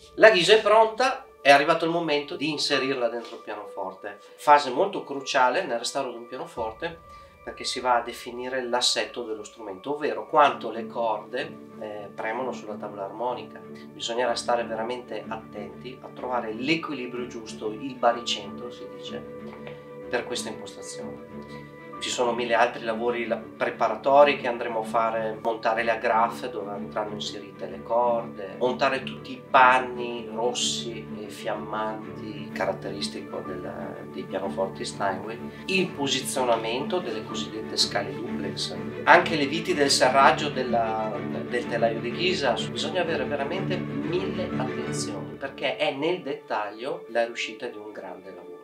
La ghisa è pronta, è arrivato il momento di inserirla dentro il pianoforte. Fase molto cruciale nel restauro di un pianoforte, perché si va a definire l'assetto dello strumento, ovvero quanto le corde premono sulla tavola armonica. Bisognerà stare veramente attenti a trovare l'equilibrio giusto, il baricentro si dice, per questa impostazione. Ci sono mille altri lavori preparatori che andremo a fare: montare le agraffe dove andranno inserite le corde, montare tutti i panni rossi e fiammanti caratteristico dei pianoforti Steinway, il posizionamento delle cosiddette scale duplex, anche le viti del serraggio del telaio di ghisa. Bisogna avere veramente mille attenzioni, perché è nel dettaglio la riuscita di un grande lavoro.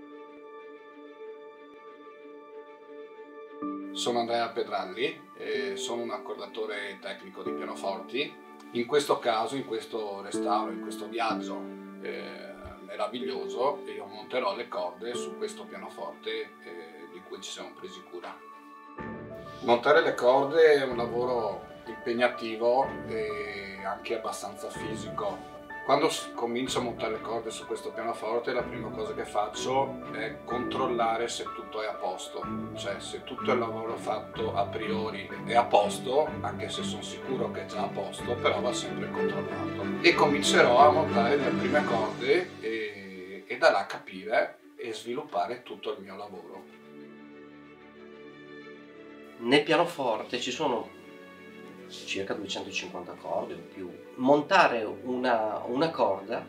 Sono Andrea Pedralli, sono un accordatore tecnico di pianoforti. In questo caso, in questo restauro, in questo viaggio meraviglioso, io monterò le corde su questo pianoforte di cui ci siamo presi cura. Montare le corde è un lavoro impegnativo e anche abbastanza fisico. Quando comincio a montare le corde su questo pianoforte, la prima cosa che faccio è controllare se tutto è a posto, cioè se tutto il lavoro fatto a priori è a posto, anche se sono sicuro che è già a posto, però va sempre controllato. E comincerò a montare le prime corde e da là capire e sviluppare tutto il mio lavoro. Nel pianoforte ci sono circa 250 corde o più. Montare una corda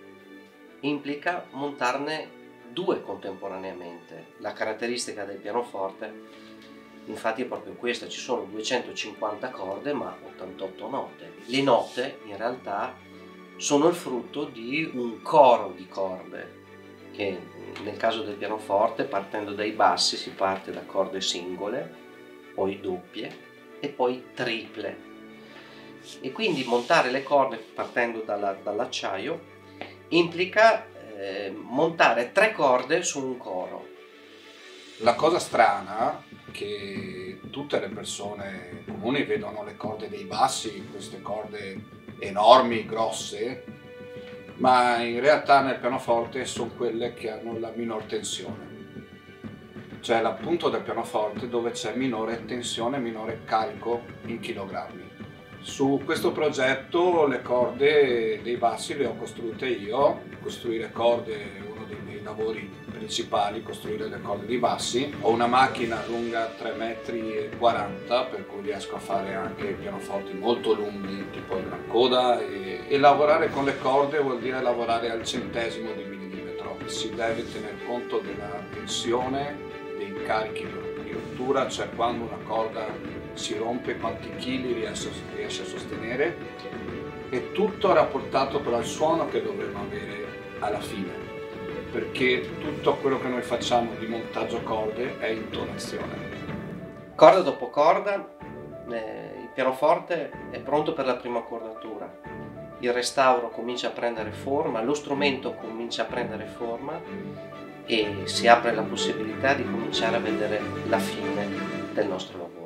implica montarne due contemporaneamente. La caratteristica del pianoforte infatti è proprio questa: ci sono 250 corde ma 88 note. Le note in realtà sono il frutto di un coro di corde, che nel caso del pianoforte, partendo dai bassi, si parte da corde singole, poi doppie e poi triple, e quindi montare le corde partendo dall'acciaio implica montare 3 corde su un coro. La cosa strana è che tutte le persone comuni vedono le corde dei bassi, queste corde enormi, grosse, ma in realtà nel pianoforte sono quelle che hanno la minor tensione. Cioè la punta del pianoforte dove c'è minore tensione, minore carico in chilogrammi. Su questo progetto le corde dei bassi le ho costruite io. Costruire corde è uno dei miei lavori principali, costruire le corde dei bassi. Ho una macchina lunga 3,40 m, per cui riesco a fare anche pianoforti molto lunghi, tipo il Gran Coda, e lavorare con le corde vuol dire lavorare al centesimo di millimetro. Si deve tener conto della tensione, dei carichi di rottura, cioè quando una corda si rompe quanti chili riesce a sostenere, e tutto rapportato però al suono che dovremmo avere alla fine, perché tutto quello che noi facciamo di montaggio corde è intonazione. Corda dopo corda il pianoforte è pronto per la prima accordatura, il restauro comincia a prendere forma, lo strumento comincia a prendere forma e si apre la possibilità di cominciare a vedere la fine del nostro lavoro.